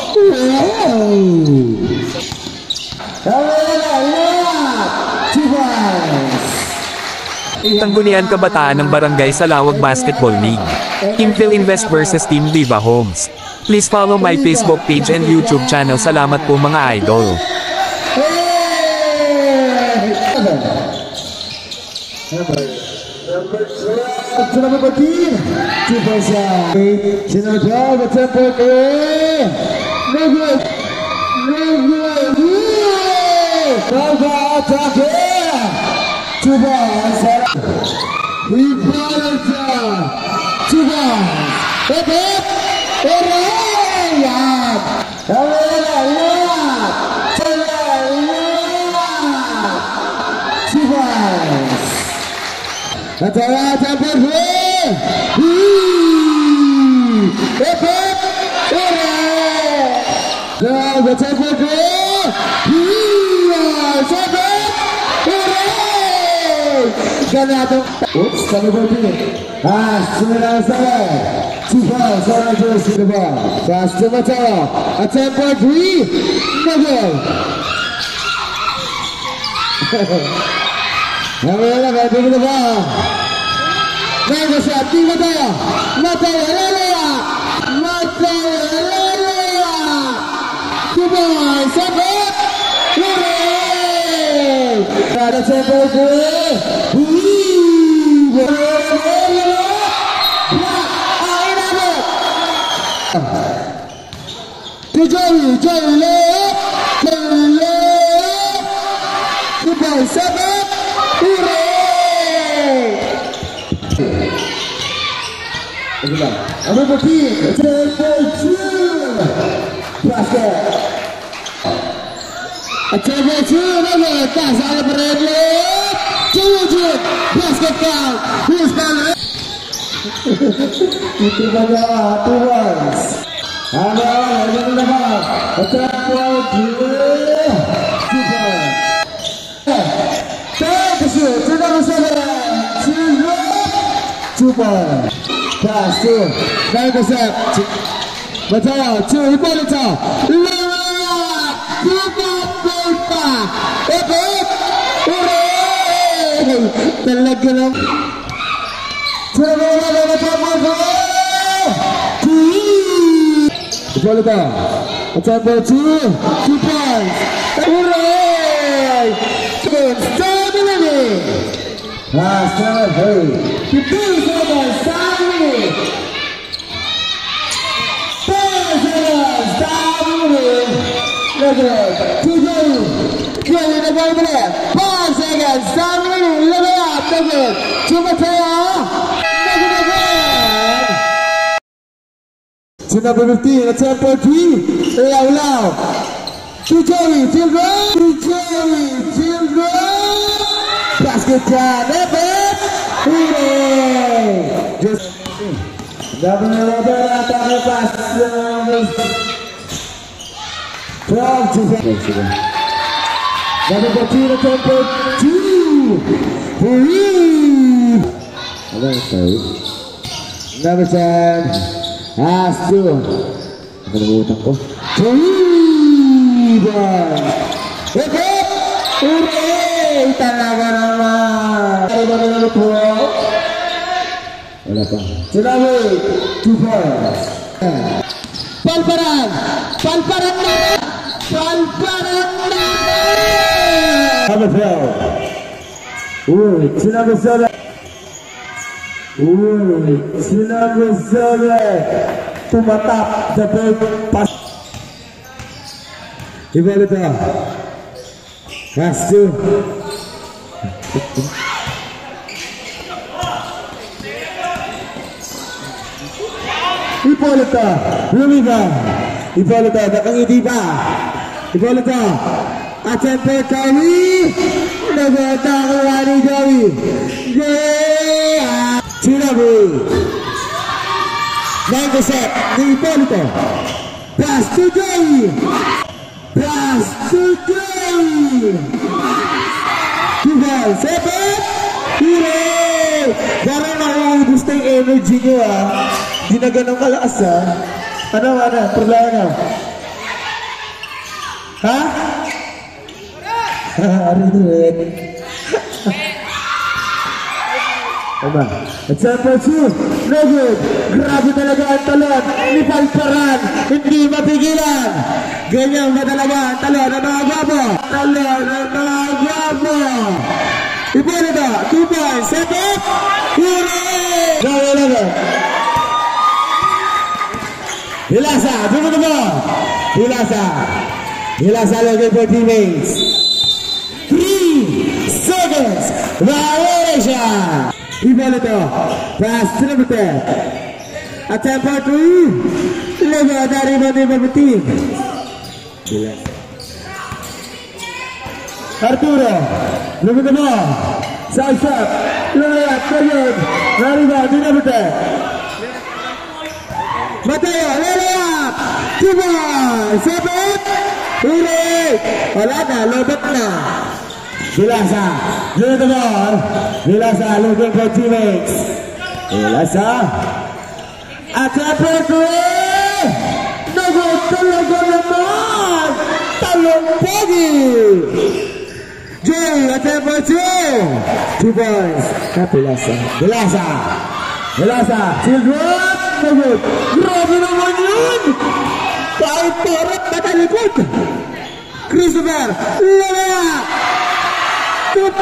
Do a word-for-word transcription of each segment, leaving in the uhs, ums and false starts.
Tanggunian Kabataan ng Barangay Salawag Basketball League. Team Philinvest versus Team Viva Homes. Please follow my Facebook page and YouTube channel. Salamat po mga idol. Coba Ibaratnya Coba Bebek Lihat Lihat Coba Antara campur Bebek Lihat Dan campur Ganado. Oops, kami berdiri. Ah, sembilan saya. Coba seorang terus di depan. Fast to Mateo. Attempt for three. No good. Hamillah berada di depan. Naik shot di Mateo. Mateo Lelea. Mateo Lelea. Coba sebut. Ada tempo gue. Joey, Joey left, Joey left, goodbye seven, hooray! Abu Bakir, tempo two, basket. Tempo two, lagi tak salah berada. Tujuh, basket count, who's ball? Itu bagaimana, two ones. Ada yang dapat tempo dua, super. Tempo sudah bersama, super. Pass to, naik besar. Betul, cuy Ibolita. Lewat, super pipa. Epik, hooray! Telegram. Coba lewat tempo. Ibolita, tempo two, two points. Hooray! Stop a minute. Ah, stop hey. You do something, stop a minute. Stop a minute. Look at it. Two two. Get in the ball there. Five seconds. Stop a minute. Look it up. Look it. Two Mateo. Look it again. To number fifteen, a tempo three. Lau Lau. To Joey. Children. To Joey. Children. Basket time. Epic. Hooray. Just. Double double attack pass. twelve to seven. Number fourteen, a tempo two. Three. Number seven. As two. Ako nangutang ko. Three. Okay. Hooray! Talaga naman. Ano ba naman ito? Wala pa. Sinabi. Two points. Palparan. Palparan na. Palparan na. Number twelve. Uy, sinabi sabi. Uy, sinabi sabi. Tumatap sa pass. Ibolita. Pass to. Ibolita. Lumika. Ibolita. Nakangiti pa. Ibolita. Attempt for Joey. Nagata ko ni Joey. Yeah. Sinabi. Nine to set. Ni Ibolita. Pass to Joey. Pass to Joey. Tiga, seven. Hooray! Parang nauubos na yung energy nyo ah. Hindi na ganun kalakas ah. Ano, ano, problema na. Hah? Rinduin. Aba, at sample two, no good. Grabe talaga ang talon ni Palparan, hindi mapigilan. Ganyan ba talaga ang talon ng mga gwapo? Talon ng mga gwapo. Ipolito, two points, set up, hooray! No, eleven. Hilasa, dito mo. Hilasa. Hilasa looking for teammates. Three seconds. Violation. Ipolito. Pass to number ten. Attempt for three. Level dari number team. Arturo. Look at the ball. Side step. Left. Good. Very well. Do number ten. Mateo, lay up! Two balls! Seven! Hooray! Wala na, lobot na. Vilasa, give the ball. Vilasa looking for teammates. Vilasa. Attempt for three! Nagod talaga naman! Talong pogi! Jay, attempt for two! Two balls. Vilasa. Vilasa. Vilasa. Children! Nagod. Grabe naman yun! Kahit parang matalikod! Christopher! Lala! Tut!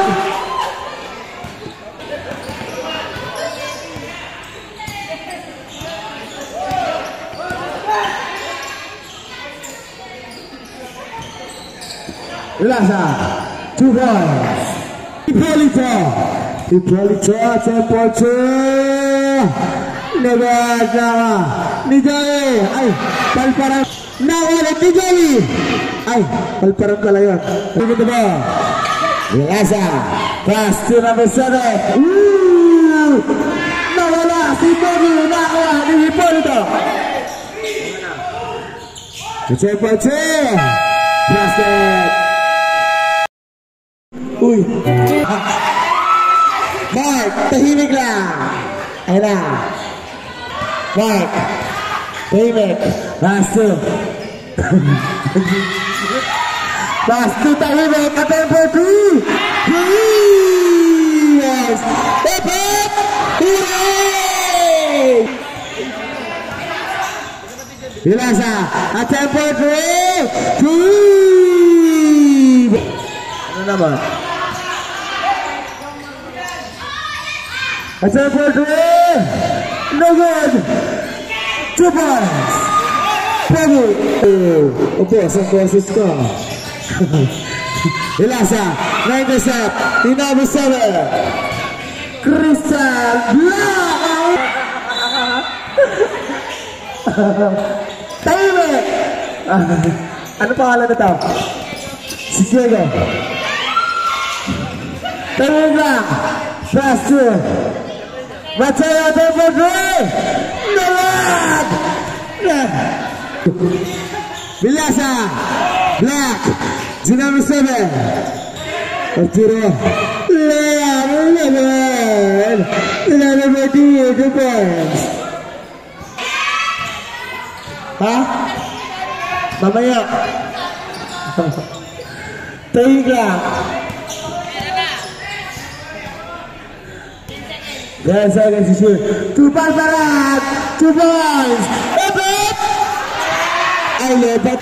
Vilasa! Two points! Ipolito! Ipolito! Tempo two! Nagagawa ni Joey. Ay, Palparan. Nawalit ni Joey. Ay, Palparan pala yun. Tignan ba? Vilasa. Pass to number seven. Ooh! Nawala si Joey. Nakawa ni Hipolito. Tempo two. Basket. Uy. Mark, tahimik lang. Ayun na. Mark, David, last two. Last two, David, attempt for three. Three! Yes! David! Hooray! Vilasa, attempt for three. Three! Ano naman? Attempt for three! No good! Two points! Pego! Oh, opo, sa boses ko. Vilasa, na-intercept, number seven. Crystal Black! Tahimik! Ano pangalan na ito? Si Diego. Tahimik lang! Fast two! Mateo number three! Nawag! Vilasa! Black! Si number seven! Arturo! Layup! eleven! eleven fourteen! Two points! Ha? Mamaya! Tahimik lang! ten seconds to shoot. Two points for that. Two points. Lebat. Ay, lebat.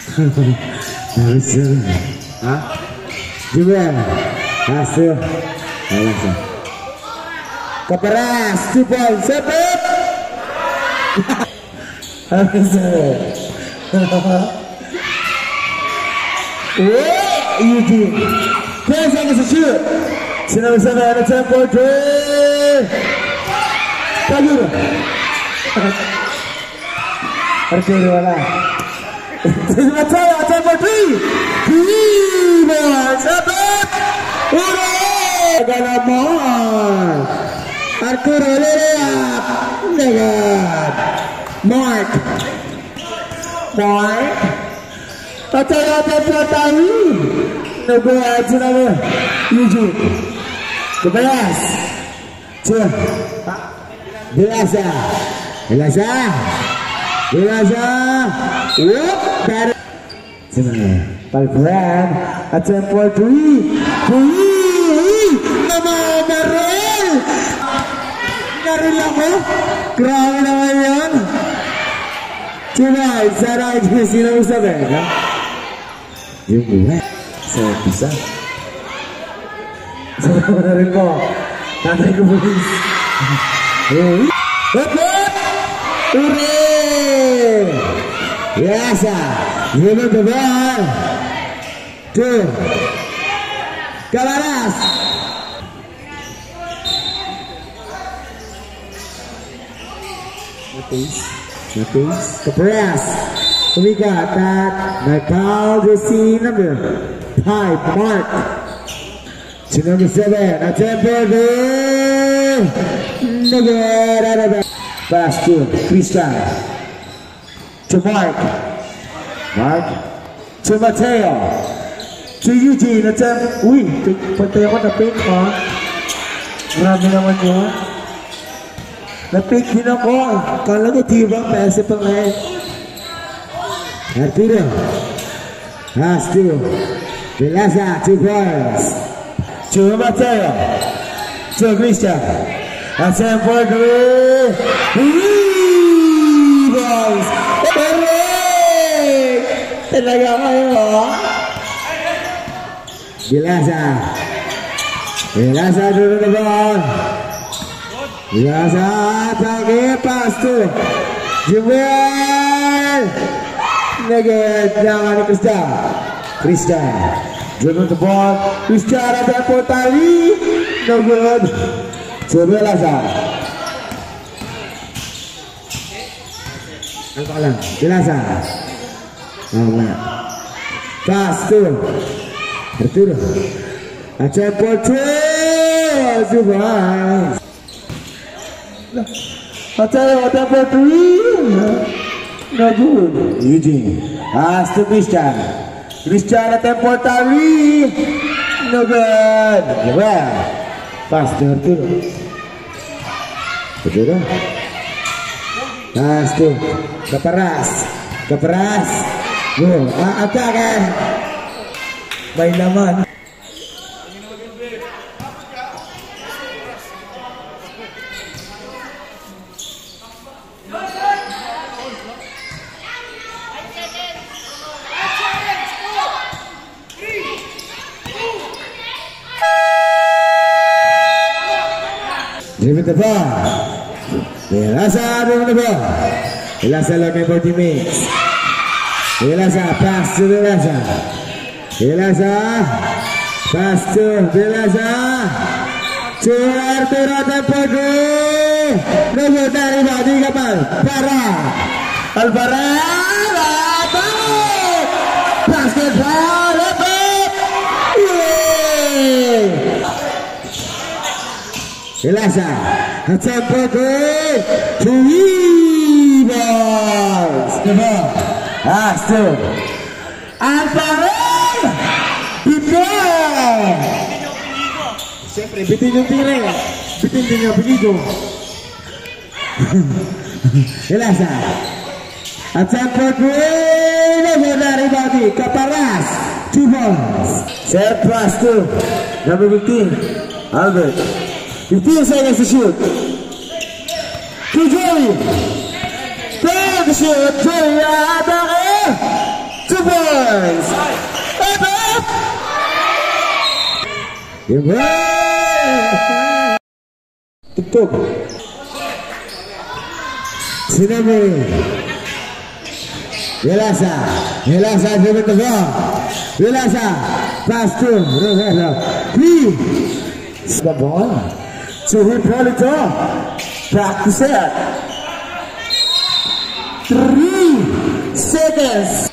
Ha? Juven. Hasil. Ayan siya. Kaparas. Two points. Lebat. Hasil. Wait. Eugene. ten seconds to shoot. Number seven and a ten for three. Kagura. Arturo wala. Mateo, ten for three. Three balls. Seven. Hooray! Galamon. Arturo layup. Negad. Mark. Mark. Mateo, ten for three. Nagbuhat si namin. Eugene. Kabayas. Two. Vilasa. Vilasa. Vilasa. Whoop. Better. My friend, attempt for three. Three! Naman, Naril! Naril ako? Grabe naman yan. Tonight, sana ito sino mo sabi, ha? Yung buhay. Sa umpisa. Sa Naril mo. Tatay ko bulis. Hey! Hop, hop! Hooray! Yes, ah! Give it the ball. Two. Cabanas. Matisse. Matisse. The press. We got that. Michael Jesse number five. Mark. To number seven. A tempo goal. Nagada. Pass to Christian. To Mark. Mark. To Mateo. To Eugene. Attempt. Uy, patay ako na pink, ha? Marami naman yun. Na-pink din ako. Kala ko tibang pese pa ngayon. Arturo. Pass to Velasa. Two points. To Mateo. To Christian. Attempt for three. Three balls. Talaga kayo, Vilasa. Vilasa dulu na ball. Vilasa tagi pass to Jumel. Nagad na ni Krista. Krista. Dulu the ball. Krista ada po tali. No good. To Vilasa. Ano lang? Vilasa. Oh, pass to Arturo. Attempt for two. Zubay. Attempt for three. No good. Eugene. Pass to Christian. Christian attempt for three. No good. Well, pass to Arturo. Arturo. Pass to Caparas. Caparas. Go, aatakan. May laman. Give it the ball. Velasa, give it the ball. Velasa lagi for teammates. Velasa, pass to Velasa. Velasa, pass to Velasa. To Arturo Tempogo. Luego dari badi kapal. Para. Alvarado. Basket ball. Velasa. Tempogo. Three balls. The ball. Pass to Alvarado. Bitin! Siyempre, bitin yung tire. Bitin din yung apelido. Velasa. At Sanford Green. Wala rebound. Caparas. Two balls. Set pass to number fifteen. Albert. fifteen seconds to shoot. To Joey. Fair to shoot. Joey. Atake. Two balls. Up, up. Tutup. Sinabi. Velasa. Velasa driven the ball. Velasa. Pass to Roberto. Please. The ball. To Hipólito. Back to set. Three seconds.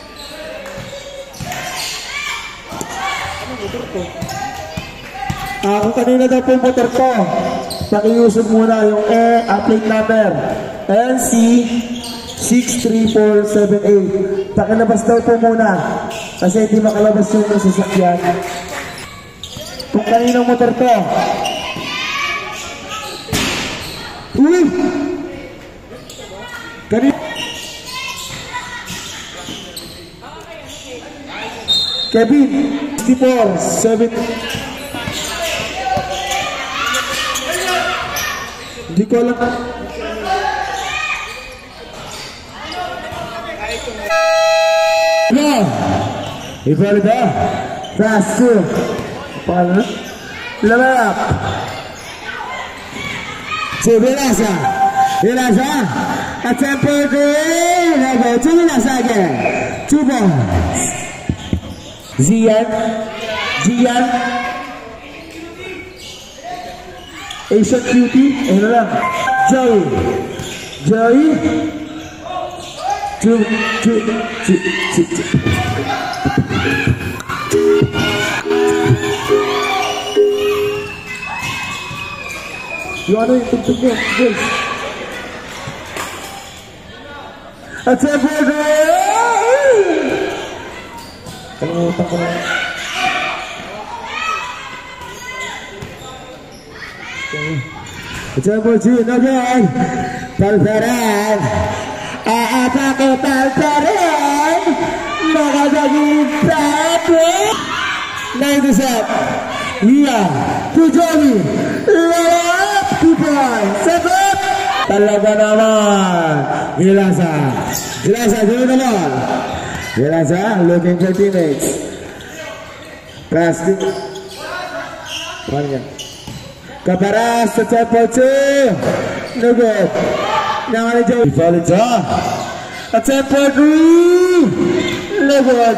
Ako kanina daw po yung motor ko. Pakiusog muna yung E, uh, plate number N C six three four seven eight. Pakilabas daw po muna kasi hindi makalabas yung sasakyan. Kung kaninang motor to. Uy! Kanina. Kevin, sixty-four, seven. Hindi ko alam. No! Ibalik ba? Fast two. Paano na? Lamayap. So, Vilasa. Vilasa. A tempo green. Now go to Vilasa again. Two balls. Zian. Zian. Asian Cutie. Ano lang? Joey. Joey. Two, two, two, two, two. Yung ano yung tugtog niya, guys. At sa burger! Kalimutan ko na. At sa burger, again. Palparan. Aatake palparan. Makasaging tapo. ninety-seven. Liam. Pujoli. Lewat. Two points. Seven. Talaga naman. Vilasa. Vilasa, gawin naman. Vilasa, looking for teammates. Casting. One yan. Kaparas sa tempo two. No good. Now I do. Fall it off. A tempo three. No good.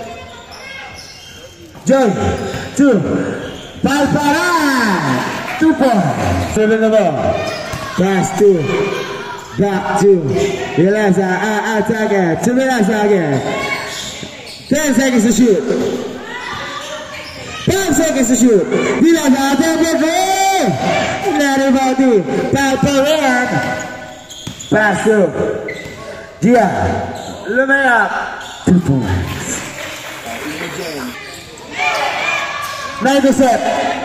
Joy. Two. Palparan. Two points. Seven na ba? Pass two. Back two. Vilasa. Ah, attack it. To Vilasa again. Ten seconds to shoot. Five seconds to shoot. Vilasa. Tempo three. Not about it. Palparan. Pass two. Dia. Lumayap. Two points. Ninety set.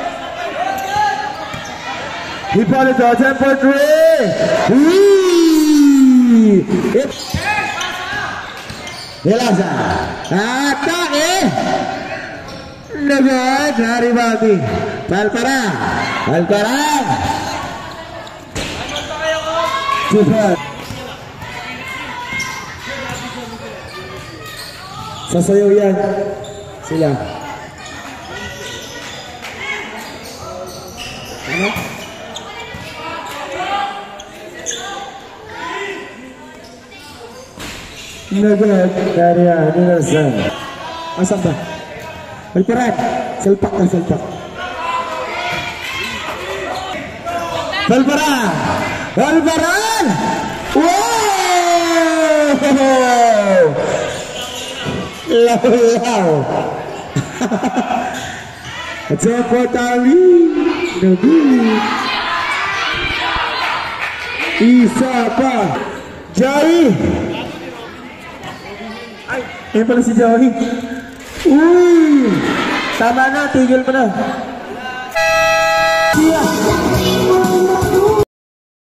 He bought it to tempo three. Wee! Vilasa. Atake. Nagad. Haribati. Palparan. Palparan. Two points. Sasayaw yan. Sila. Ano? Nagad. Daria. Nilasan. Asan ba? Palparan. Salpak ka, salpak. Palparan. Palparan. Wow! Law-law. Tempo tali. Nagulit. Isa pa. Joey. Ay, yan pala si Joey. Uy! Tama na, tigil mo na. Siya.